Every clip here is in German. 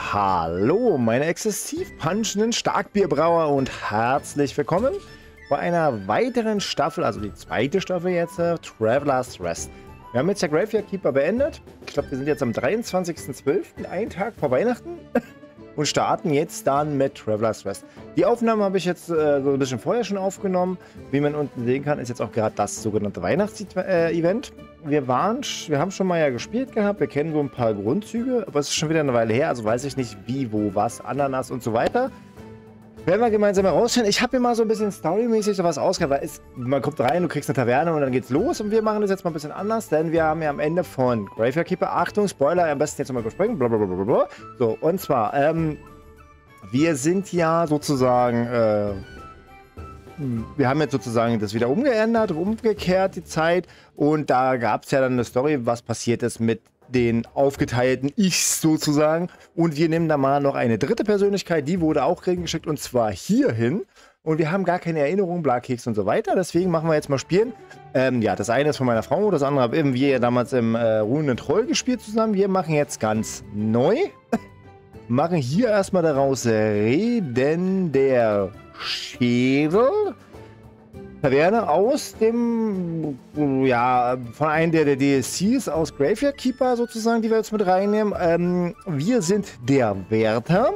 Hallo, meine exzessiv punchenden Starkbierbrauer und herzlich willkommen bei einer weiteren Staffel, also die zweite Staffel jetzt, Traveler's Rest. Wir haben jetzt der Graveyard Keeper beendet. Ich glaube, wir sind jetzt am 23.12., einen Tag vor Weihnachten und starten jetzt dann mit Traveler's Rest. Die Aufnahme habe ich jetzt so ein bisschen vorher schon aufgenommen. Wie man unten sehen kann, ist jetzt auch gerade das sogenannte Weihnachts-Event. Wir haben schon mal ja gespielt gehabt, wir kennen so ein paar Grundzüge, aber es ist schon wieder eine Weile her, also weiß ich nicht wie, wo, was, Ananas und so weiter. Werden wir gemeinsam herausfinden. Ich habe mir mal so ein bisschen storymäßig sowas ausgedacht, weil man kommt rein, du kriegst eine Taverne und dann geht's los und wir machen das jetzt mal ein bisschen anders, denn wir haben ja am Ende von Graveyard Keeper, Achtung, Spoiler, am besten jetzt nochmal überspringen, blablabla. So, und zwar, wir sind ja sozusagen, wir haben jetzt sozusagen das wieder umgeändert, umgekehrt die Zeit und da gab es ja dann eine Story, was passiert ist mit den aufgeteilten Ichs sozusagen und wir nehmen da mal noch eine dritte Persönlichkeit, die wurde auch geschickt und zwar hierhin und wir haben gar keine Erinnerung, Blakeks und so weiter, deswegen machen wir jetzt mal spielen. Ja, das eine ist von meiner Frau, das andere haben wir ja damals im Ruhenden Troll gespielt zusammen, wir machen jetzt ganz neu, machen hier erstmal daraus Reden der Schädel. Taverne aus dem, ja, von einem der DLCs aus Graveyard Keeper sozusagen, die wir jetzt mit reinnehmen. Wir sind der Wärter.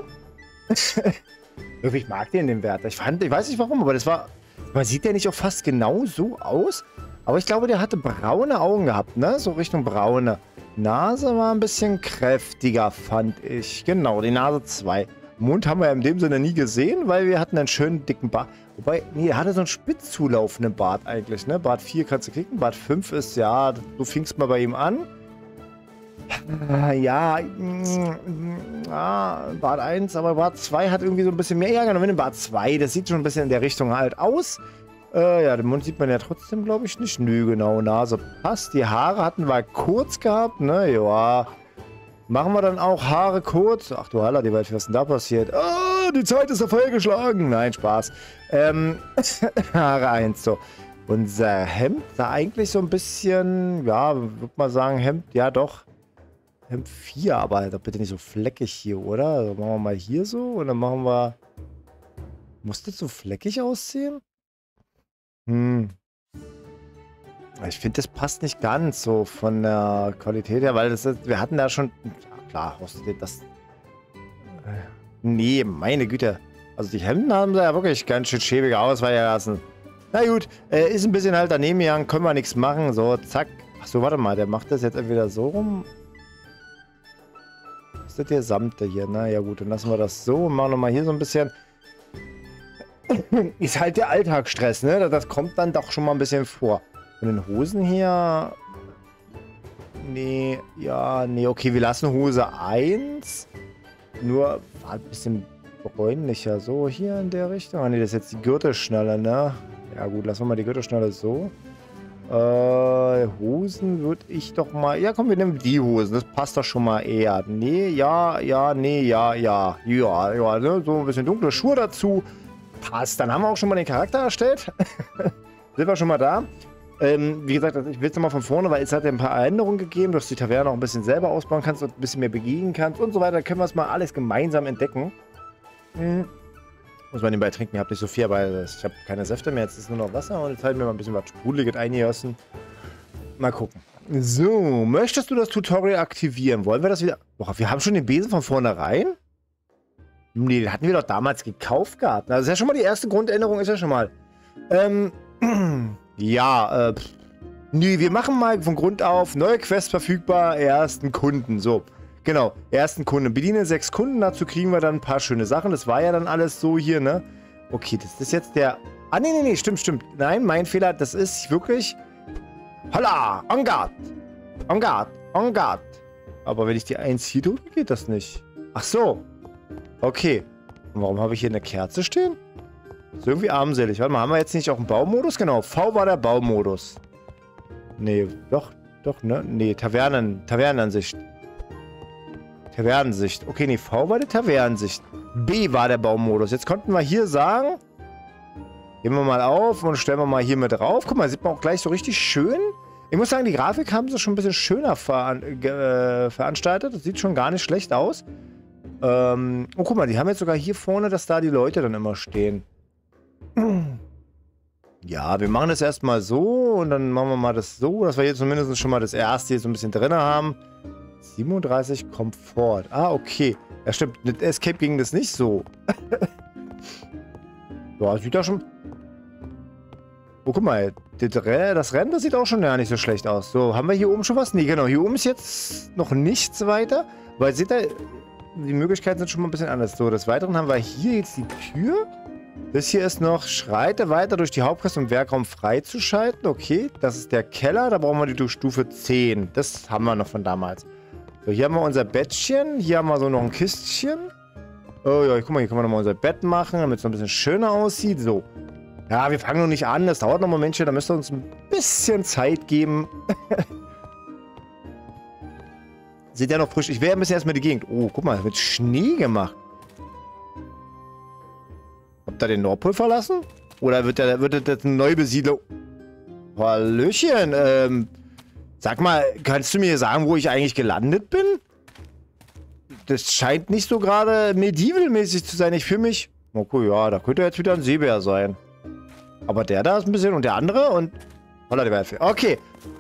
Ich mag den Wärter. Ich weiß nicht warum, aber das war, man sieht ja nicht auch fast genau so aus. Aber ich glaube, der hatte braune Augen gehabt, ne? So Richtung braune. Nase war ein bisschen kräftiger, fand ich. Genau, die Nase 2. Mund haben wir in dem Sinne nie gesehen, weil wir hatten einen schönen dicken Bart. Wobei, nee, er hatte so einen spitz zulaufenden Bart eigentlich, ne? Bart 4 kannst du klicken, Bart 5 ist, ja, du fingst mal bei ihm an. Ja, Bart 1, aber Bart 2 hat irgendwie so ein bisschen mehr. Ja, genau, mit dem Bart 2, das sieht schon ein bisschen in der Richtung halt aus. Ja, den Mund sieht man ja trotzdem, glaube ich, nicht. Nö, genau, Nase passt. Die Haare hatten wir kurz gehabt, ne? Ja. Machen wir dann auch Haare kurz? Ach du Heiler, die Welt, was ist denn da passiert? Oh, die Zeit ist auf Feuer geschlagen. Nein, Spaß. Haare 1, so. Unser Hemd sah eigentlich so ein bisschen, ja, würde mal sagen, Hemd, ja doch. Hemd 4, aber doch bitte nicht so fleckig hier, oder? Also machen wir mal hier so und dann machen wir... Muss das so fleckig aussehen? Ich finde, das passt nicht ganz so von der Qualität her, weil das ist, wir hatten da schon... Klar, das... Nee, meine Güte. Also die Hemden haben da ja wirklich ganz schön schäbige Auswahl lassen. Na gut, ist ein bisschen halt daneben gegangen, können wir nichts machen. So, zack. Achso, warte mal, der macht das jetzt entweder so rum. Ist das der Samte hier? Na ja gut, dann lassen wir das so und machen nochmal hier so ein bisschen... Ist halt der Alltagsstress, ne? Das kommt dann doch schon mal ein bisschen vor. Von den Hosen hier... Nee, ja, nee, okay, wir lassen Hose 1. Nur war ein bisschen bräunlicher. So, hier in der Richtung. Ah, nee, das ist jetzt die Gürtelschnalle, ne? Ja gut, lassen wir mal die Gürtelschnalle so. Hosen würde ich doch mal... Ja, komm, wir nehmen die Hosen. Das passt doch schon mal eher. Nee, ja, ja, nee, ja, ja. Ja, ja, ne? So ein bisschen dunkle Schuhe dazu. Passt. Dann haben wir auch schon mal den Charakter erstellt. Sind wir schon mal da. Wie gesagt, ich will es nochmal von vorne, weil es hat ja ein paar Änderungen gegeben, dass du die Taverne auch ein bisschen selber ausbauen kannst und ein bisschen mehr begegnen kannst und so weiter. Da können wir es mal alles gemeinsam entdecken. Muss man nebenbei trinken, ich habe nicht so viel, aber ich habe keine Säfte mehr, jetzt ist nur noch Wasser und jetzt halten wir mal ein bisschen was Sprudeliges eingelassen. Mal gucken. So, möchtest du das Tutorial aktivieren? Wollen wir das wieder... Boah, wir haben schon den Besen von vornherein? Nee, den hatten wir doch damals gekauft gehabt. Das ist ja schon mal die erste Grundänderung, ist ja schon mal. Ja, nee, wir machen mal von Grund auf neue Quest verfügbar, ersten Kunden, so. Genau, ersten Kunden. Bediene 6 Kunden, dazu kriegen wir dann ein paar schöne Sachen. Das war ja dann alles so hier, ne? Okay, das ist jetzt der... Ah, nee, stimmt. Nein, mein Fehler, das ist wirklich... Holla, en garde. En garde, en garde. Aber wenn ich die 1 hier drücke, geht das nicht. Ach so. Okay. Und warum habe ich hier eine Kerze stehen? Ist irgendwie armselig. Warte mal, haben wir jetzt nicht auch einen Baumodus? Genau, V war der Baumodus. Nee, doch, ne? Nee, Tavernenansicht. Tavernensicht. Okay, nee, V war die Tavernensicht. B war der Baumodus. Jetzt konnten wir hier sagen... Gehen wir mal auf und stellen wir mal hier mit drauf. Guck mal, sieht man auch gleich so richtig schön. Ich muss sagen, die Grafik haben sie schon ein bisschen schöner veranstaltet. Das sieht schon gar nicht schlecht aus. Oh, guck mal, die haben jetzt sogar hier vorne, dass da die Leute dann immer stehen. Ja, wir machen das erstmal so und dann machen wir mal das so, dass wir hier zumindest schon mal das erste hier so ein bisschen drin haben. 37 Komfort. Ah, okay. Ja, stimmt. Mit Escape ging das nicht so. Ja, sieht ja schon... Oh, guck mal. Das Rennen, das sieht auch schon gar nicht so schlecht aus. So, haben wir hier oben schon was? Nee, genau. Hier oben ist jetzt noch nichts weiter. Weil, seht ihr, die Möglichkeiten sind schon mal ein bisschen anders. So, des Weiteren haben wir hier jetzt die Tür. Das hier ist noch, schreite weiter durch die Hauptquest, um Werkraum freizuschalten. Okay, das ist der Keller. Da brauchen wir die Stufe 10. Das haben wir noch von damals. So, hier haben wir unser Bettchen. Hier haben wir so noch ein Kistchen. Oh ja, guck mal, hier können wir nochmal unser Bett machen, damit es noch ein bisschen schöner aussieht. So. Ja, wir fangen noch nicht an. Das dauert noch ein Momentchen. Da müsst ihr uns ein bisschen Zeit geben. Sieht ja noch frisch. Ich wäre ein bisschen erstmal die Gegend. Oh, guck mal, mit Schnee gemacht. Habt ihr den Nordpol verlassen? Oder wird das eine Neubesiedlung? Hallöchen, sag mal, kannst du mir sagen, wo ich eigentlich gelandet bin? Das scheint nicht so gerade medieval-mäßig zu sein. Ich fühle mich... Okay, ja, da könnte jetzt wieder ein Seebär sein. Aber der da ist ein bisschen... Und der andere und... Holla, die Welt. Okay.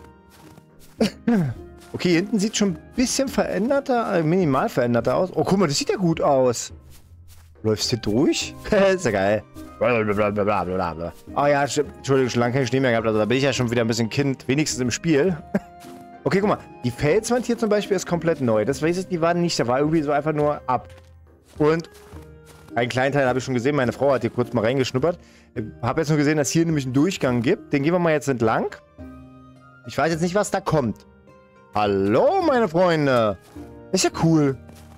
Okay, hier hinten sieht schon ein bisschen veränderter, minimal veränderter aus. Oh, guck mal, das sieht ja gut aus. Läufst du durch? Ist ja geil. Blablabla. Oh ja, Entschuldigung, schon lange keinen Schnee mehr gehabt. Also da bin ich ja schon wieder ein bisschen Kind, wenigstens im Spiel. Okay, guck mal. Die Felswand hier zum Beispiel ist komplett neu. Das weiß ich, die war nicht. Da war irgendwie so einfach nur ab. Und einen kleinen Teil habe ich schon gesehen. Meine Frau hat hier kurz mal reingeschnuppert. Ich habe jetzt nur gesehen, dass hier nämlich einen Durchgang gibt. Den gehen wir mal jetzt entlang. Ich weiß jetzt nicht, was da kommt. Hallo, meine Freunde. Ist ja cool.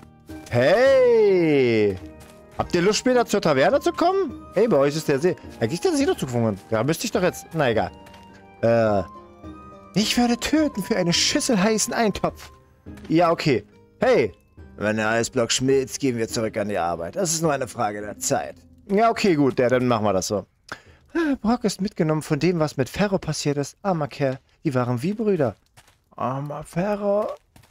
Hey. Habt ihr Lust, später zur Taverne zu kommen? Hey, bei euch ist der See. Eigentlich ist der See dazu gefunden. Da müsste ich doch jetzt... Na, egal. Ich werde töten für eine Schüssel heißen Eintopf. Ja, okay. Hey. Wenn der Eisblock schmilzt, gehen wir zurück an die Arbeit. Das ist nur eine Frage der Zeit. Ja, okay, gut. Ja, dann machen wir das so. Brock ist mitgenommen von dem, was mit Ferro passiert ist. Armer Kerl. Die waren wie Brüder. Armer Ferro.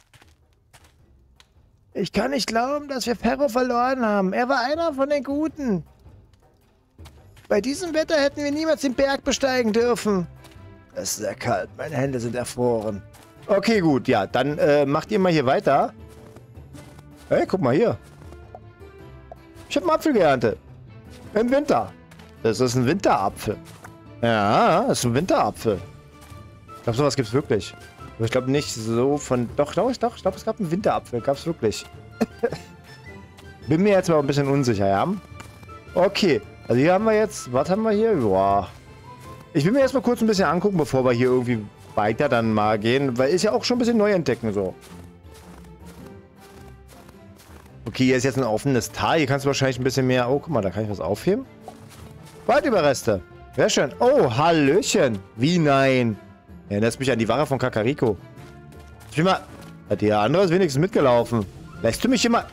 Ich kann nicht glauben, dass wir Ferro verloren haben. Er war einer von den Guten. Bei diesem Wetter hätten wir niemals den Berg besteigen dürfen. Es ist sehr kalt. Meine Hände sind erfroren. Okay, gut. Ja, dann macht ihr mal hier weiter. Hey, guck mal hier. Ich habe einen Apfel geerntet. Im Winter. Das ist ein Winterapfel. Ja, das ist ein Winterapfel. Ich glaube, sowas gibt es wirklich. Aber ich glaube nicht so von... Doch, ich glaube, es gab einen Winterapfel. Gab es wirklich. Bin mir jetzt mal ein bisschen unsicher, ja? Okay. Also hier haben wir jetzt... Was haben wir hier? Boah. Ich will mir erstmal kurz ein bisschen angucken, bevor wir hier irgendwie weiter dann mal gehen. Weil ist ja auch schon ein bisschen neu entdecken, so. Okay, hier ist jetzt ein offenes Tal. Hier kannst du wahrscheinlich ein bisschen mehr... Oh, guck mal, da kann ich was aufheben. Waldüberreste. Sehr schön. Oh, Hallöchen. Wie nein? Erinnerst mich an die Wache von Kakariko. Ich will mal... Hat der andere ist wenigstens mitgelaufen. Lässt du mich immer...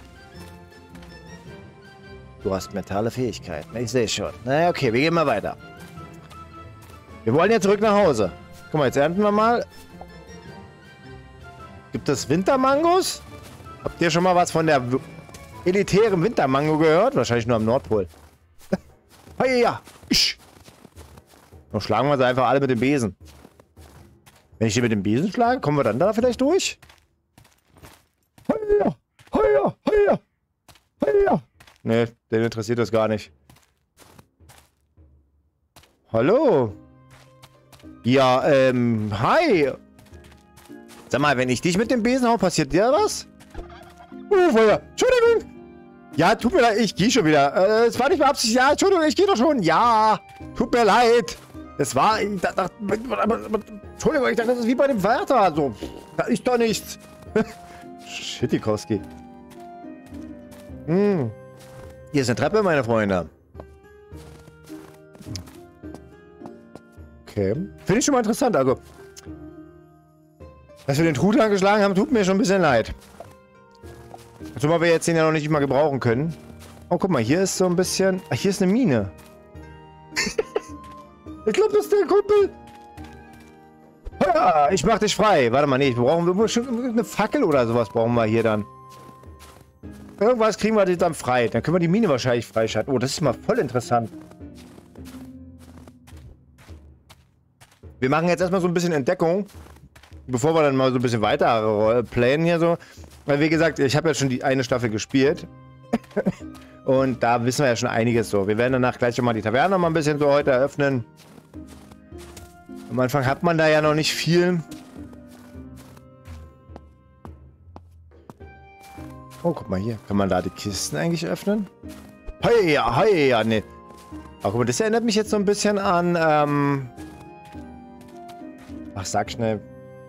Du hast mentale Fähigkeiten. Ich sehe schon. Na okay, wir gehen mal weiter. Wir wollen jetzt zurück nach Hause. Guck mal, jetzt ernten wir mal. Gibt es Wintermangos? Habt ihr schon mal was von der elitären Wintermango gehört? Wahrscheinlich nur am Nordpol. Hey, ja. Dann schlagen wir sie einfach alle mit dem Besen. Wenn ich die mit dem Besen schlage, kommen wir dann da vielleicht durch? Heia, heia, heia, heia. Nee, den interessiert das gar nicht. Hallo? Ja, hi. Sag mal, wenn ich dich mit dem Besen hau, passiert dir was? Feuer. Entschuldigung. Ja, tut mir leid, ich gehe schon wieder. Es war nicht beabsichtigt. Ja, Entschuldigung, ich gehe doch schon. Ja, tut mir leid. Das war... Entschuldigung, ich dachte, das ist wie bei dem Wärter. So, da ist doch nichts. Schittikowski. Hier ist eine Treppe, meine Freunde. Okay. Finde ich schon mal interessant. Also, dass wir den Truthahn geschlagen haben, tut mir schon ein bisschen leid. Zumal wir jetzt den ja noch nicht mal gebrauchen können. Oh, guck mal, hier ist so ein bisschen... Ach, hier ist eine Mine. Ich glaube, das ist der Kumpel. Ja, ich mach dich frei. Warte mal, nee, wir brauchen bestimmt eine Fackel oder sowas brauchen wir hier dann. Irgendwas kriegen wir dann frei. Dann können wir die Mine wahrscheinlich freischalten. Oh, das ist mal voll interessant. Wir machen jetzt erstmal so ein bisschen Entdeckung, bevor wir dann mal so ein bisschen weiter planen hier so. Weil wie gesagt, ich habe ja schon die eine Staffel gespielt. Und da wissen wir ja schon einiges so. Wir werden danach gleich schon mal die Taverne mal ein bisschen so heute eröffnen. Am Anfang hat man da ja noch nicht viel. Oh, guck mal hier. Kann man da die Kisten eigentlich öffnen? Hey, ja, ne. Ach, guck mal, das erinnert mich jetzt so ein bisschen an, ach, sag schnell.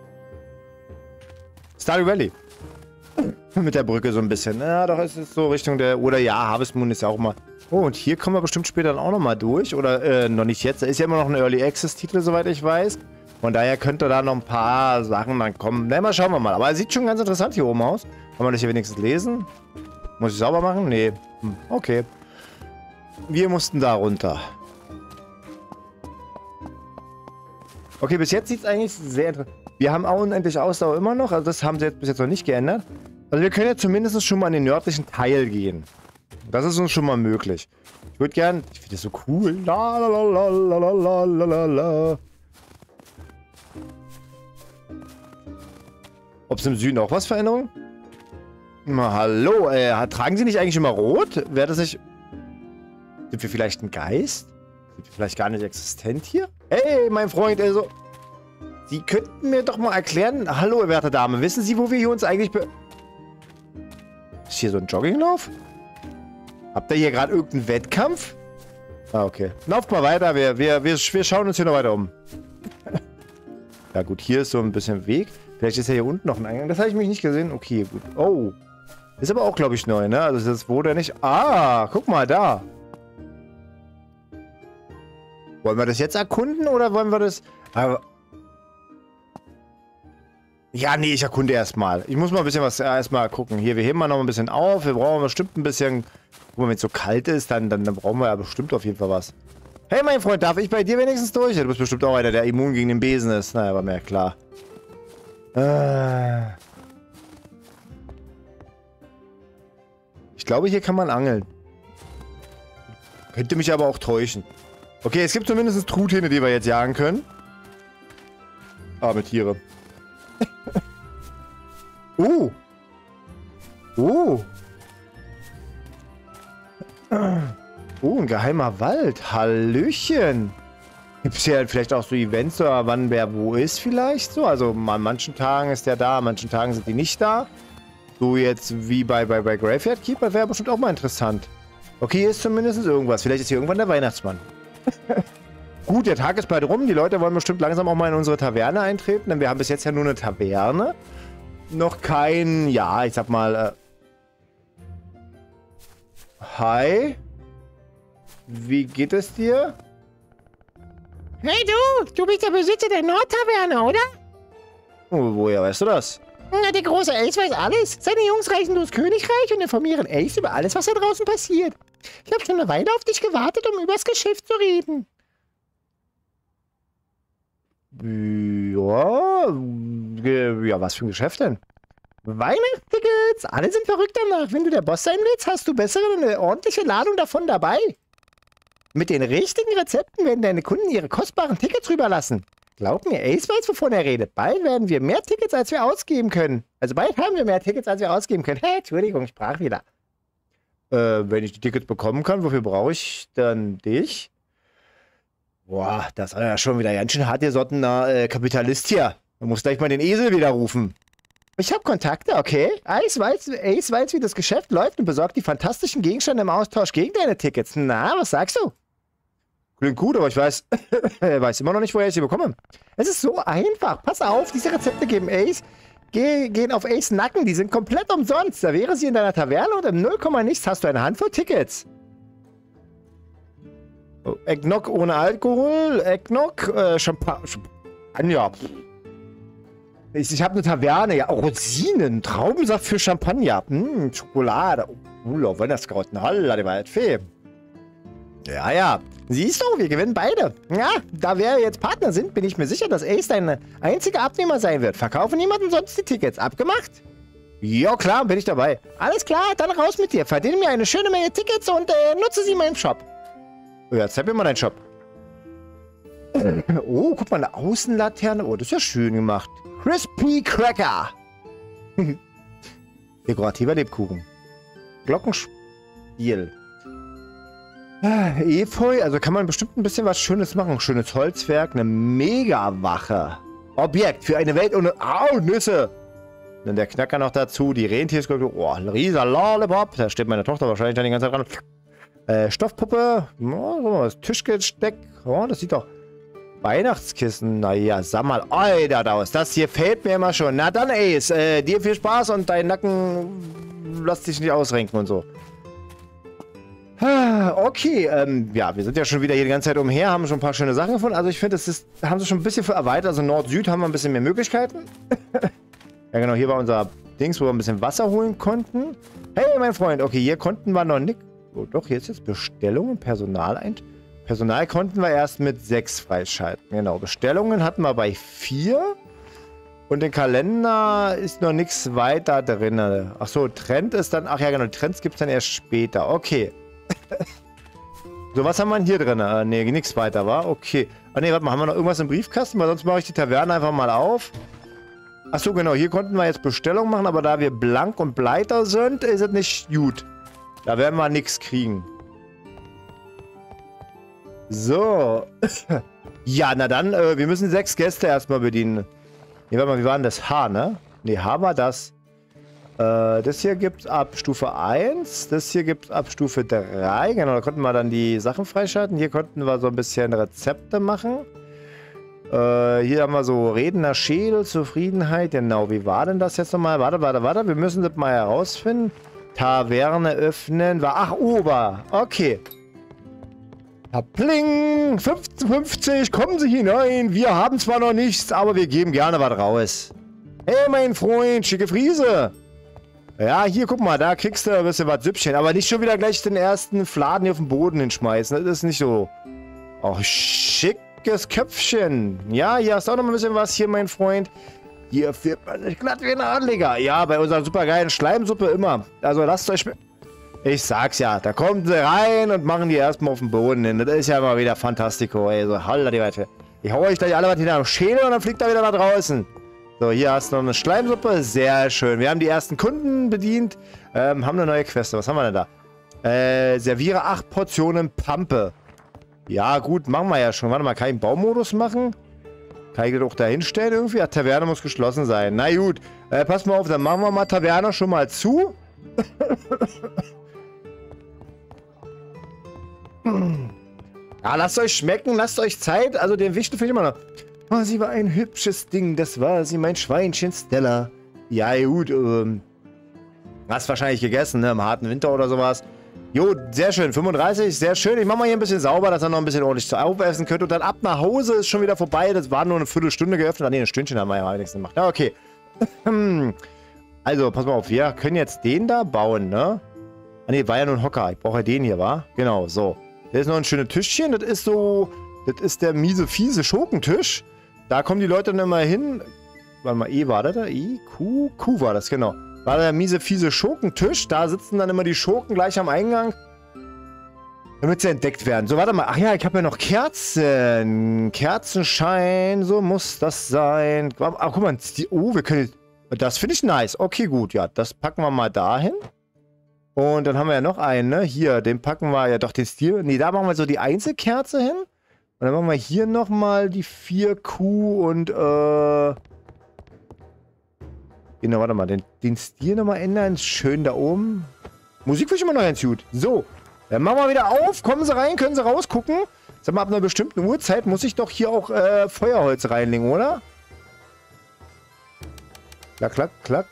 Stardew Valley. Mit der Brücke so ein bisschen. Ja, doch ist es so Richtung der... Oder ja, Harvest Moon ist ja auch mal... Oh, und hier kommen wir bestimmt später dann auch nochmal durch. Oder, noch nicht jetzt. Da ist ja immer noch ein Early Access Titel, soweit ich weiß. Von daher könnte da noch ein paar Sachen dann kommen. Na, mal schauen wir mal. Aber es sieht schon ganz interessant hier oben aus. Kann man das hier wenigstens lesen? Muss ich sauber machen? Nee. Okay. Wir mussten da runter. Okay, bis jetzt sieht es eigentlich sehr interessant. Wir haben auch unendlich Ausdauer immer noch. Also das haben sie jetzt bis jetzt noch nicht geändert. Also wir können ja zumindest schon mal in den nördlichen Teil gehen. Das ist uns schon mal möglich. Ich würde gern... Ich finde das so cool. La, la, la, la, la, la, la, la. Ob es im Süden auch was Veränderung? Na, hallo, tragen sie nicht eigentlich immer rot? Wäre das nicht... Sind wir vielleicht ein Geist? Sind wir vielleicht gar nicht existent hier? Hey, mein Freund, also... Sie könnten mir doch mal erklären... Hallo, werte Dame, wissen Sie, wo wir hier uns eigentlich... Ist hier so ein Jogginglauf? Habt ihr hier gerade irgendeinen Wettkampf? Ah, okay. Lauft mal weiter, wir schauen uns hier noch weiter um. Ja gut, hier ist so ein bisschen Weg. Vielleicht ist ja hier unten noch ein Eingang. Das habe ich mich nicht gesehen. Okay, gut. Oh. Ist aber auch, glaube ich, neu, ne? Also das wurde nicht... Ah, guck mal, da. Wollen wir das jetzt erkunden oder wollen wir das... Aber ja, nee, ich erkunde erstmal. Ich muss mal ein bisschen was erstmal gucken. Hier, wir heben mal noch ein bisschen auf. Wir brauchen bestimmt ein bisschen... Guck mal, wenn es so kalt ist, dann brauchen wir ja bestimmt auf jeden Fall was. Hey, mein Freund, darf ich bei dir wenigstens durch? Du bist bestimmt auch einer, der immun gegen den Besen ist. Naja, war mir klar. Ich glaube, hier kann man angeln. Könnte mich aber auch täuschen. Okay, es gibt zumindest Truthähne, die wir jetzt jagen können. Arme Tiere. Oh. Oh, ein geheimer Wald. Hallöchen. Gibt es hier vielleicht auch so Events, oder wann wer wo ist vielleicht so? Also an manchen Tagen ist der da, an manchen Tagen sind die nicht da. So jetzt wie bei Graveyard Keeper wäre bestimmt auch mal interessant. Okay, hier ist zumindest irgendwas. Vielleicht ist hier irgendwann der Weihnachtsmann. Gut, der Tag ist bald rum. Die Leute wollen bestimmt langsam auch mal in unsere Taverne eintreten, denn wir haben bis jetzt ja nur eine Taverne. Noch kein, ja, ich sag mal, Hi. Wie geht es dir? Hey du bist der Besitzer der Nordtaverne, oder? Oh, woher weißt du das? Na, der große Ace weiß alles. Seine Jungs reisen durchs Königreich und informieren Ace über alles, was da draußen passiert. Ich habe schon eine Weile auf dich gewartet, um übers Geschäft zu reden. Ja, was für ein Geschäft denn? Weihnachtstickets! Alle sind verrückt danach. Wenn du der Boss sein willst, hast du bessere eine ordentliche Ladung davon dabei. Mit den richtigen Rezepten werden deine Kunden ihre kostbaren Tickets rüberlassen. Glaub mir, Ace weiß, wovon er redet. Bald werden wir mehr Tickets, als wir ausgeben können. Also bald haben wir mehr Tickets, als wir ausgeben können. Hey, Entschuldigung, sprach wieder. Wenn ich die Tickets bekommen kann, wofür brauche ich dann dich? Boah, das ist ja schon wieder ganz schön hart gesottener Kapitalist hier. Man muss gleich mal den Esel wieder rufen. Ich habe Kontakte, okay? Ace weiß, wie das Geschäft läuft und besorgt die fantastischen Gegenstände im Austausch gegen deine Tickets. Na, was sagst du? Klingt gut, aber ich weiß immer noch nicht, woher ich sie bekomme. Es ist so einfach. Pass auf, diese Rezepte geben Ace. Gehen auf Ace Nacken, die sind komplett umsonst. Da wäre sie in deiner Taverne und im 0, nichts hast du eine Handvoll Tickets. Oh, Eggnog ohne Alkohol, Eggnog, Champagner. Ich habe eine Taverne, ja, Rosinen, Traubensaft für Champagner, Schokolade, Weihnachtskrauten, holla, die Waldfee. Ja, siehst du, wir gewinnen beide. Ja, da wir jetzt Partner sind, bin ich mir sicher, dass Ace dein einziger Abnehmer sein wird. Verkaufe niemanden sonst die Tickets. Abgemacht? Ja, klar, bin ich dabei. Alles klar, dann raus mit dir. Verdiene mir eine schöne Menge Tickets und nutze sie mal im Shop. Ja, zeig mir mal deinen Shop. Oh, guck mal, eine Außenlaterne. Oh, das ist ja schön gemacht. Crispy Cracker. Dekorativer Lebkuchen. Glockenspiel. Efeu, also kann man bestimmt ein bisschen was Schönes machen. Schönes Holzwerk, eine Megawache. Objekt für eine Welt ohne... Au, Nüsse. Dann der Knacker noch dazu, die Rentierskulptur. Oh, ein riesiger Lollipop. Da steht meine Tochter wahrscheinlich dann die ganze Zeit dran. Stoffpuppe. Oh, das Tischgesteck. Oh, das sieht doch... Weihnachtskissen. Naja, sag mal. Alter, das hier fehlt mir immer schon. Na dann, Ace. Dir viel Spaß und dein Nacken... Lass dich nicht ausrenken und so. Okay, ja, wir sind ja schon wieder hier die ganze Zeit umher, haben schon ein paar schöne Sachen gefunden. Also ich finde, haben sie schon ein bisschen erweitert. Also Nord-Süd haben wir ein bisschen mehr Möglichkeiten. Ja genau, hier war unser Dings, wo wir ein bisschen Wasser holen konnten. Hey, mein Freund, okay, hier konnten wir noch nicht... Oh doch, hier ist jetzt Bestellungen, Personal konnten wir erst mit 6 freischalten. Genau, Bestellungen hatten wir bei 4. Und den Kalender ist noch nichts weiter drin. Achso, Trend ist dann... Ach ja, genau, Trends gibt es dann erst später. Okay. So, was haben wir denn hier drin? Ne, nichts weiter, war? Okay. Ah ne, warte mal, haben wir noch irgendwas im Briefkasten? Weil sonst mache ich die Taverne einfach mal auf. Achso, genau, hier konnten wir jetzt Bestellung machen, aber da wir blank und pleiter sind, ist es nicht gut. Da werden wir nichts kriegen. So. Ja, na dann, wir müssen 6 Gäste erstmal bedienen. Ne, warte mal, wie war denn das? H, ne? Ne, H war das. Das hier gibt's ab Stufe 1. Das hier gibt's ab Stufe 3. Genau, da konnten wir dann die Sachen freischalten. Hier konnten wir so ein bisschen Rezepte machen. Hier haben wir so redender Schädel, Zufriedenheit. Genau, wie war denn das jetzt nochmal? Warte. Wir müssen das mal herausfinden. Taverne öffnen. Ach, Ober. Okay. Pling. 15:50. Kommen Sie hinein. Wir haben zwar noch nichts, aber wir geben gerne was raus. Hey, mein Freund. Schicke Friese. Ja, hier, guck mal, da kriegst du ein bisschen was Süppchen. Aber nicht schon wieder gleich den ersten Fladen hier auf den Boden hinschmeißen. Das ist nicht so... Ach, schickes Köpfchen. Ja, hier hast du auch noch ein bisschen was hier, mein Freund. Hier wird man nicht glatt wie ein Adliger. Ja, bei unserer supergeilen Schleimsuppe immer. Also lasst euch... Ich sag's ja, da kommen sie rein und machen die erstmal auf den Boden hin. Das ist ja immer wieder fantastico, ey. So, holla die Weite. Ich hau euch gleich alle was hinter am Schädel und dann fliegt er wieder nach draußen. So, hier hast du noch eine Schleimsuppe. Sehr schön. Wir haben die ersten Kunden bedient. Haben eine neue Queste. Was haben wir denn da? Serviere 8 Portionen Pampe. Ja, gut, machen wir ja schon. Warte mal, kann ich einen Baumodus machen? Kann ich das auch da hinstellen irgendwie? Ja, Taverne muss geschlossen sein. Na gut. Pass mal auf, dann machen wir mal Taverne schon mal zu. Ja, lasst euch schmecken, lasst euch Zeit. Also den Wichtel finde ich immer noch. Oh, sie war ein hübsches Ding, das war sie, mein Schweinchen Stella. Ja, gut, hast wahrscheinlich gegessen, ne, im harten Winter oder sowas. Jo, sehr schön, 35, sehr schön. Ich mach mal hier ein bisschen sauber, dass er noch ein bisschen ordentlich zu aufessen könnte. Und dann ab nach Hause ist schon wieder vorbei. Das war nur eine Viertelstunde geöffnet. Ah, ne, ein Stündchen haben wir ja wenigstens gemacht. Ja, okay. Also, pass mal auf, wir können jetzt den da bauen, ne? Ah, ne, war ja nur ein Hocker. Ich brauche ja den hier, wa? Genau, so. Das ist noch ein schönes Tischchen. Das ist so, das ist der miese, fiese Schurkentisch. Da kommen die Leute dann immer hin. Warte mal, E war das da? I, Q? Q war das, genau. War der miese, fiese Schurkentisch. Da sitzen dann immer die Schurken gleich am Eingang. Damit sie entdeckt werden. So, warte mal. Ach ja, ich habe ja noch Kerzen. Kerzenschein. So muss das sein. Ach, guck mal. Oh, wir können... Das finde ich nice. Okay, gut. Ja, das packen wir mal dahin. Und dann haben wir ja noch einen, ne? Hier, den packen wir ja doch den Stil. Ne, da machen wir so die Einzelkerze hin. Und dann machen wir hier nochmal die 4Q und, genau, warte mal, den Stil nochmal ändern. Schön da oben. Musik finde ich immer noch ganz gut. So, dann machen wir wieder auf. Kommen Sie rein, können Sie rausgucken. Sag mal, ab einer bestimmten Uhrzeit muss ich doch hier auch Feuerholz reinlegen, oder? Klack, klack, klack.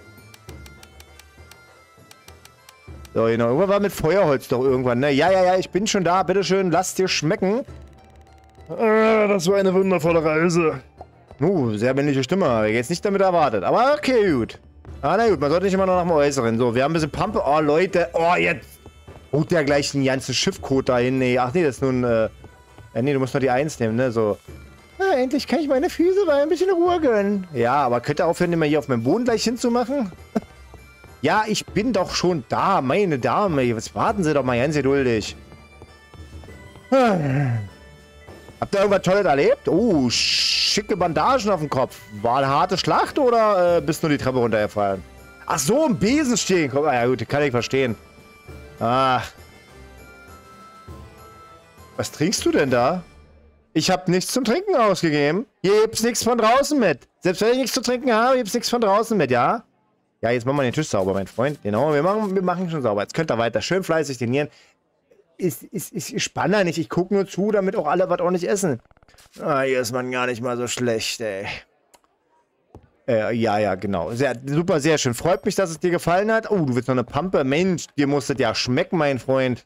So, genau. Irgendwann war mit Feuerholz doch irgendwann, ne? Ja, ich bin schon da. Bitteschön, lasst dir schmecken. Das war eine wundervolle Reise. Sehr männliche Stimme. Habe ich jetzt nicht damit erwartet. Aber okay, gut. Ah, na gut, man sollte nicht immer noch nach dem Äußeren. So, wir haben ein bisschen Pampe. Oh, Leute. Oh, jetzt holt der gleich einen ganzen Schiffcode dahin. Nee, ach nee, das ist nun, nee, du musst noch die 1 nehmen, ne? So. Ah, endlich kann ich meine Füße mal ein bisschen Ruhe gönnen. Ja, aber könnt ihr aufhören, immer hier auf meinem Boden gleich hinzumachen? Ja, ich bin doch schon da, meine Dame. Jetzt warten Sie doch mal ganz geduldig. Habt ihr irgendwas Tolles erlebt? Oh, schicke Bandagen auf dem Kopf. War eine harte Schlacht oder bist nur die Treppe runtergefallen? Ach so, ein Besen stehen. Komm, ja gut, kann ich verstehen. Ah. Was trinkst du denn da? Ich habe nichts zum Trinken ausgegeben. Hier gibt's nichts von draußen mit. Selbst wenn ich nichts zu trinken habe, gibt's nichts von draußen mit, ja? Ja, jetzt machen wir den Tisch sauber, mein Freund. Genau, wir machen schon sauber. Jetzt könnt ihr weiter schön fleißig trainieren. Ich spanne da nicht. Ich gucke nur zu, damit auch alle was ordentlich essen. Ah, hier ist man gar nicht mal so schlecht, ey. Ja, genau. Super, sehr schön. Freut mich, dass es dir gefallen hat. Oh, du willst noch eine Pampe? Mensch, dir muss das ja schmecken, mein Freund.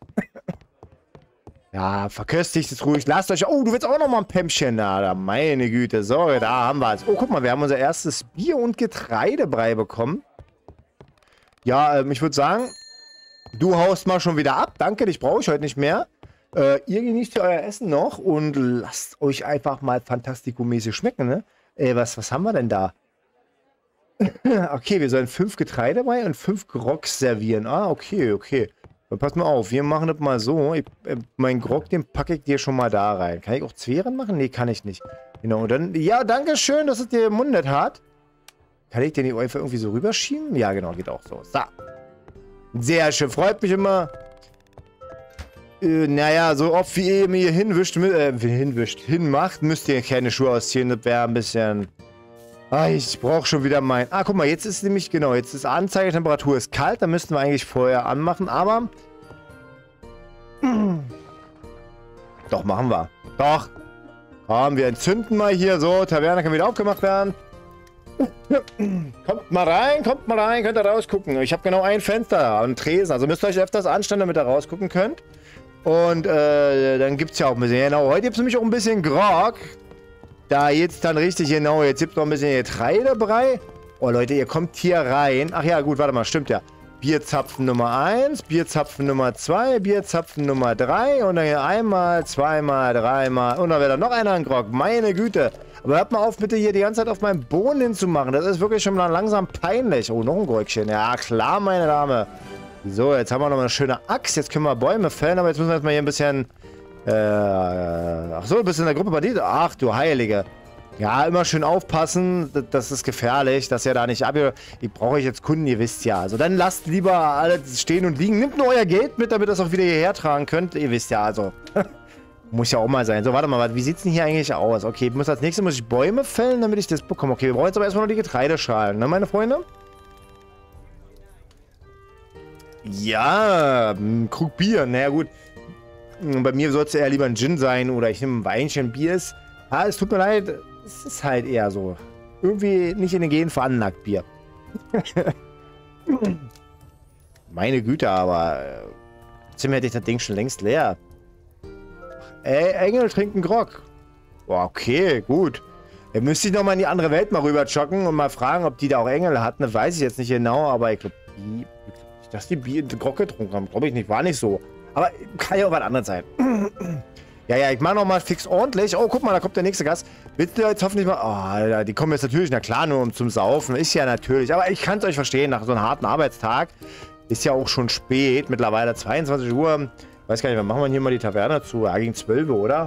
Ja, verköstigt es ruhig. Lasst euch... Oh, du willst auch noch mal ein Pämpchen. Na, meine Güte. So, da haben wir es. Oh, guck mal, wir haben unser erstes Bier- und Getreidebrei bekommen. Ja, ich würde sagen, du haust mal schon wieder ab. Danke, dich brauche ich heute nicht mehr. Ihr genießt hier euer Essen noch und lasst euch einfach mal fantastikomäßig schmecken, ne? Was haben wir denn da? Okay, wir sollen 5 Getreidebrei und 5 Grogs servieren. Ah, okay. Dann pass mal auf, wir machen das mal so. Mein Grog, den packe ich dir schon mal da rein. Kann ich auch Zweren machen? Nee, kann ich nicht. Genau, und dann... Ja, danke schön, dass es dir gemundet hat. Kann ich den einfach irgendwie so rüberschieben? Ja, genau, geht auch so. So. Sehr schön, freut mich immer. Naja, so oft wie ihr mir hinmacht, müsst ihr keine Schuhe ausziehen. Das wäre ein bisschen... Ah, ich brauche schon wieder mein... Ah, guck mal, jetzt ist nämlich, genau, jetzt ist Anzeigetemperatur ist kalt. Da müssten wir eigentlich vorher anmachen, aber... Doch, machen wir. Doch. Komm, wir entzünden mal hier so. Taverne kann wieder aufgemacht werden. Kommt mal rein, könnt ihr rausgucken. Ich habe genau ein Fenster und Tresen, also müsst ihr euch öfters anstellen, damit ihr rausgucken könnt. Und dann gibt es ja auch ein bisschen, genau, heute gibt es nämlich auch ein bisschen Grog. Da jetzt dann richtig, genau, jetzt gibt es noch ein bisschen Getreidebrei. Oh Leute, ihr kommt hier rein. Ach ja, gut, warte mal, stimmt ja. Bierzapfen Nummer 1, Bierzapfen Nummer 2, Bierzapfen Nummer 3 und dann hier einmal, zweimal, dreimal und dann wäre da noch einer ein Grog. Meine Güte. Aber hört mal auf, bitte hier die ganze Zeit auf meinen Boden hinzumachen. Das ist wirklich schon langsam peinlich. Oh, noch ein Gräugchen. Ja, klar, meine Dame. So, jetzt haben wir noch mal eine schöne Axt. Jetzt können wir Bäume fällen, aber jetzt müssen wir erstmal hier ein bisschen... Ach so, du bist in der Gruppe bei dir? Ach, du Heilige. Ja, immer schön aufpassen. Das ist gefährlich, dass ihr da nicht Ich brauche jetzt Kunden, ihr wisst ja. Also dann lasst lieber alles stehen und liegen. Nehmt nur euer Geld mit, damit ihr das auch wieder hierher tragen könnt. Ihr wisst ja, also... Muss ja auch mal sein. So, warte mal, wie sieht's denn hier eigentlich aus? Okay, als nächstes muss ich Bäume fällen, damit ich das bekomme. Okay, wir brauchen jetzt aber erstmal noch die Getreideschalen, ne, meine Freunde? Ja, ein Krug Bier, naja gut. Bei mir soll es eher lieber ein Gin sein oder ich nehme ein Weinchen. Bier ist... Ja, es tut mir leid, es ist halt eher so. Irgendwie nicht in den Genen veranlagt, Bier. Meine Güte, aber... Zimmer hätte ich das Ding schon längst leer. Engel trinken Grog. Boah, okay, gut. Dann müsste ich nochmal in die andere Welt mal rüber joggen und mal fragen, ob die da auch Engel hatten. Das weiß ich jetzt nicht genau, aber ich glaube, dass die Bier Grog getrunken haben. Glaube ich nicht, war nicht so. Aber kann ja auch was anderes sein. Ja, ich mache nochmal fix ordentlich. Oh, guck mal, da kommt der nächste Gast. Bitte jetzt hoffentlich mal... Oh, die kommen jetzt natürlich, na klar, nur zum Saufen. Ist ja natürlich. Aber ich kann es euch verstehen, nach so einem harten Arbeitstag. Ist ja auch schon spät, mittlerweile 22 Uhr. Weiß gar nicht, wann machen wir hier mal die Taverne zu? Ja, gegen 12 Uhr, oder?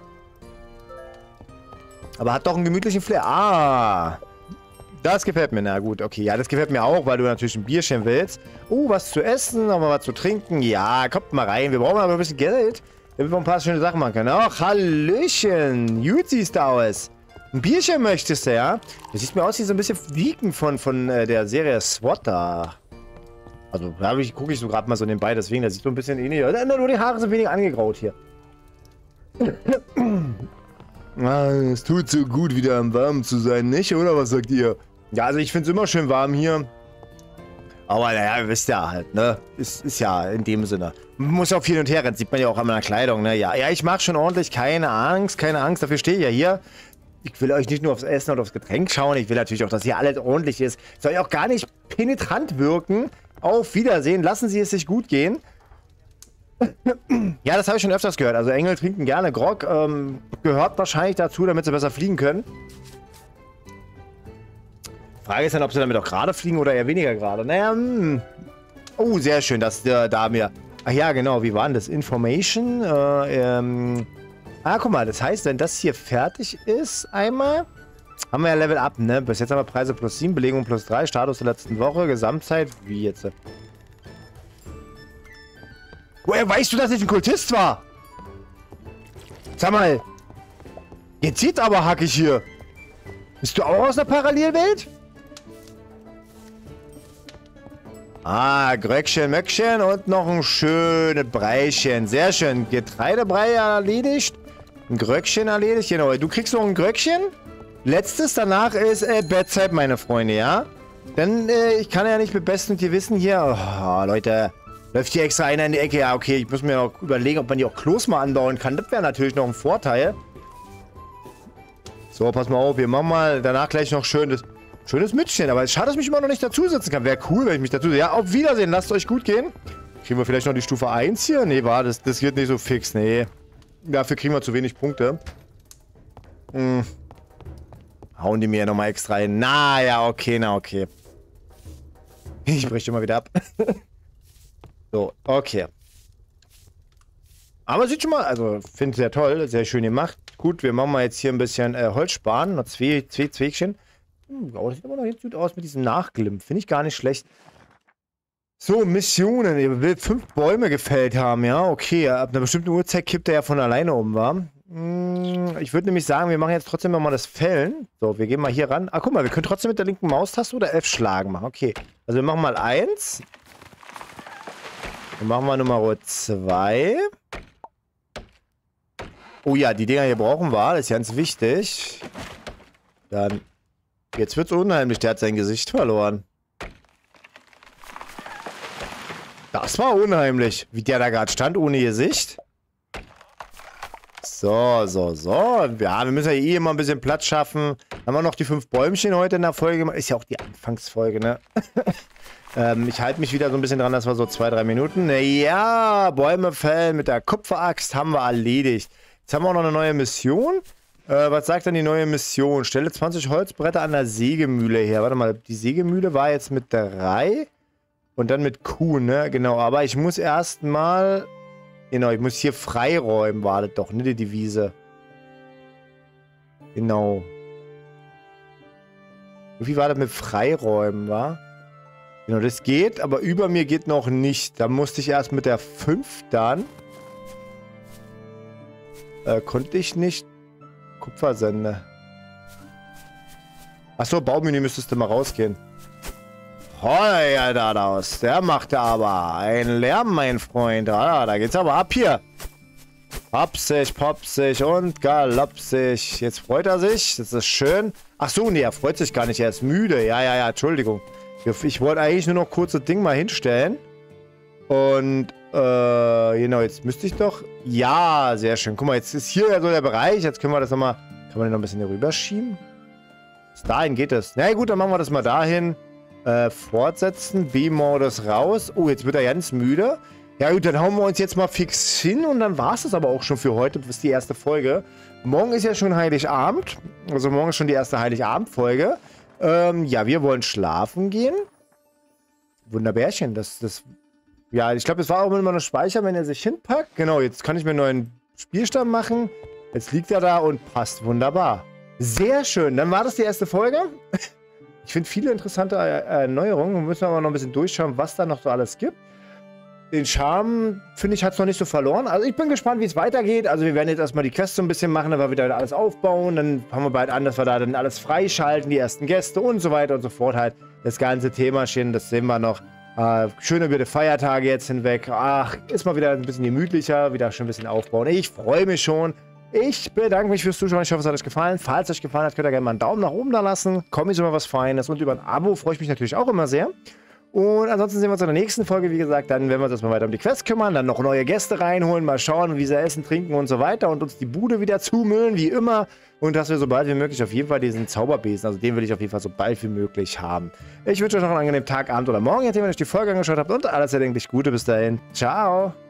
Aber hat doch einen gemütlichen Flair. Ah, das gefällt mir. Na gut, okay. Ja, das gefällt mir auch, weil du natürlich ein Bierchen willst. Oh, was zu essen, noch mal was zu trinken. Ja, kommt mal rein. Wir brauchen aber ein bisschen Geld, damit wir ein paar schöne Sachen machen können. Ach, Hallöchen. Gut siehst du aus. Ein Bierchen möchtest du, ja? Das sieht mir aus wie so ein bisschen Fliegen von der Serie SWAT da. Also, da gucke ich so gerade mal so nebenbei, deswegen, das sieht so ein bisschen ähnlich aus. Nur die Haare sind wenig angegraut hier. Es tut so gut, wieder am Warmen zu sein, nicht? Oder was sagt ihr? Ja, also ich finde es immer schön warm hier. Aber naja, ihr wisst ja halt, ne? Ist ja in dem Sinne. Man muss ja auch viel und her rennen, sieht man ja auch an meiner Kleidung, ne? Ja, ich mache schon ordentlich, keine Angst, dafür stehe ich ja hier. Ich will euch nicht nur aufs Essen und aufs Getränk schauen, ich will natürlich auch, dass hier alles ordentlich ist. Soll ja auch gar nicht penetrant wirken. Auf Wiedersehen, lassen Sie es sich gut gehen. Ja, das habe ich schon öfters gehört. Also Engel trinken gerne Grog. Gehört wahrscheinlich dazu, damit sie besser fliegen können. Frage ist dann, ob sie damit auch gerade fliegen oder eher weniger gerade. Naja, oh, sehr schön, dass da mir... Ach ja, genau, wie war denn das? Information, guck mal, das heißt, wenn das hier fertig ist, einmal, haben wir ja Level Up, ne? Bis jetzt haben wir Preise plus 7, Belegung plus 3, Status der letzten Woche, Gesamtzeit, wie jetzt? Woher weißt du, dass ich ein Kultist war? Sag mal, jetzt sieht aber hackig hier. Bist du auch aus der Parallelwelt? Ah, Gröckchen, Möckchen und noch ein schönes Breichen. Sehr schön. Getreidebrei erledigt. Ein Gröckchen erledigt. Genau, du kriegst noch ein Gröckchen. Letztes danach ist Bettzeit, meine Freunde, ja? Denn ich kann ja nicht mit bestem Gewissen hier... Oh, Leute, läuft hier extra einer in die Ecke. Ja, okay, ich muss mir noch überlegen, ob man die auch Klos mal anbauen kann. Das wäre natürlich noch ein Vorteil. So, pass mal auf. Wir machen mal danach gleich noch schönes Mützchen. Aber es schade, dass ich mich immer noch nicht dazusetzen kann. Wäre cool, wenn ich mich dazu... Ja, auf Wiedersehen. Lasst euch gut gehen. Kriegen wir vielleicht noch die Stufe 1 hier? Nee, das wird nicht so fix. Nee. Dafür kriegen wir zu wenig Punkte. Hauen die mir ja nochmal extra ein. Na ja, okay, na okay. Ich breche mal wieder ab. So, okay. Aber sieht schon mal, also finde ich sehr toll, sehr schön gemacht. Gut, wir machen mal jetzt hier ein bisschen Holz sparen. Noch zwei Zweigchen. Oh, das sieht aber noch jetzt gut aus mit diesem Nachglimm. Finde ich gar nicht schlecht. So, Missionen. Ihr will 5 Bäume gefällt haben, ja? Okay, ab einer bestimmten Uhrzeit kippt er ja von alleine um, wa? Ich würde nämlich sagen, wir machen jetzt trotzdem nochmal das Fällen. So, wir gehen mal hier ran. Ah, guck mal, wir können trotzdem mit der linken Maustaste oder F schlagen machen. Okay, also wir machen mal 1. Dann machen wir Nummer 2. Oh ja, die Dinger hier brauchen wir. Das ist ganz wichtig. Dann... Jetzt wird's unheimlich. Der hat sein Gesicht verloren. Das war unheimlich. Wie der da gerade stand, ohne Gesicht. So. Ja, wir müssen ja eh immer ein bisschen Platz schaffen. Haben wir noch die 5 Bäumchen heute in der Folge. Ist ja auch die Anfangsfolge, ne? Ich halte mich wieder so ein bisschen dran, das war so 2-3 Minuten. Naja, Bäume fällen mit der Kupferaxt haben wir erledigt. Jetzt haben wir auch noch eine neue Mission. Was sagt denn die neue Mission? Stelle 20 Holzbretter an der Sägemühle her. Warte mal, die Sägemühle war jetzt mit 3 und dann mit Q, ne? Genau, aber ich muss erstmal... Genau, ich muss hier freiräumen, war das doch, ne? Die Devise. Genau. Wie war das mit freiräumen, wa? Genau, das geht, aber über mir geht noch nicht. Da musste ich erst mit der 5 dann... konnte ich nicht... Kupfersende. Achso, Baumenü müsstest du mal rausgehen. Heuer da aus. Der macht aber einen Lärm, mein Freund. Ah, da geht's aber ab hier. Hopsig, popsig und galopsig. Jetzt freut er sich. Das ist schön. Achso, nee, er freut sich gar nicht. Er ist müde. Ja, Entschuldigung. Ich wollte eigentlich nur noch kurz das Ding mal hinstellen. Und, genau, jetzt müsste ich doch... Ja, sehr schön. Guck mal, jetzt ist hier ja so der Bereich. Jetzt können wir das nochmal... Kann man den noch ein bisschen hier rüberschieben? Bis dahin geht es. Na gut, dann machen wir das mal dahin. Fortsetzen. B-Modus raus. Oh, jetzt wird er ganz müde. Ja gut, dann hauen wir uns jetzt mal fix hin. Und dann war es das aber auch schon für heute. Das ist die erste Folge. Morgen ist ja schon Heiligabend. Also morgen ist schon die erste Heiligabend-Folge. Ja, wir wollen schlafen gehen. Wunderbärchen. Ja, ich glaube, es war auch immer noch Speicher, wenn er sich hinpackt. Genau, jetzt kann ich mir einen neuen Spielstand machen. Jetzt liegt er da und passt wunderbar. Sehr schön. Dann war das die erste Folge. Ich finde viele interessante Erneuerungen. Wir müssen aber noch ein bisschen durchschauen, was da noch so alles gibt. Den Charme, finde ich, hat es noch nicht so verloren. Also ich bin gespannt, wie es weitergeht. Also wir werden jetzt erstmal die Quests so ein bisschen machen, dann wir wieder alles aufbauen. Dann fangen wir bald an, dass wir da dann alles freischalten, die ersten Gäste und so weiter und so fort. Halt das ganze Themachen, das sehen wir noch. Schön über die Feiertage jetzt hinweg. Ach, ist mal wieder ein bisschen gemütlicher, wieder schön ein bisschen aufbauen. Ich freue mich schon. Ich bedanke mich fürs Zuschauen. Ich hoffe, es hat euch gefallen. Falls es euch gefallen hat, könnt ihr gerne mal einen Daumen nach oben da lassen. Kommt ist immer was Feines. Und über ein Abo freue ich mich natürlich auch immer sehr. Und ansonsten sehen wir uns in der nächsten Folge, wie gesagt. Dann werden wir uns erstmal weiter um die Quest kümmern, dann noch neue Gäste reinholen, mal schauen, wie sie essen, trinken und so weiter und uns die Bude wieder zumüllen, wie immer. Und dass wir so bald wie möglich auf jeden Fall diesen Zauberbesen, also den will ich auf jeden Fall so bald wie möglich haben. Ich wünsche euch noch einen angenehmen Tag, Abend oder Morgen, nachdem ihr euch die Folge angeschaut habt und alles erdenklich Gute bis dahin. Ciao!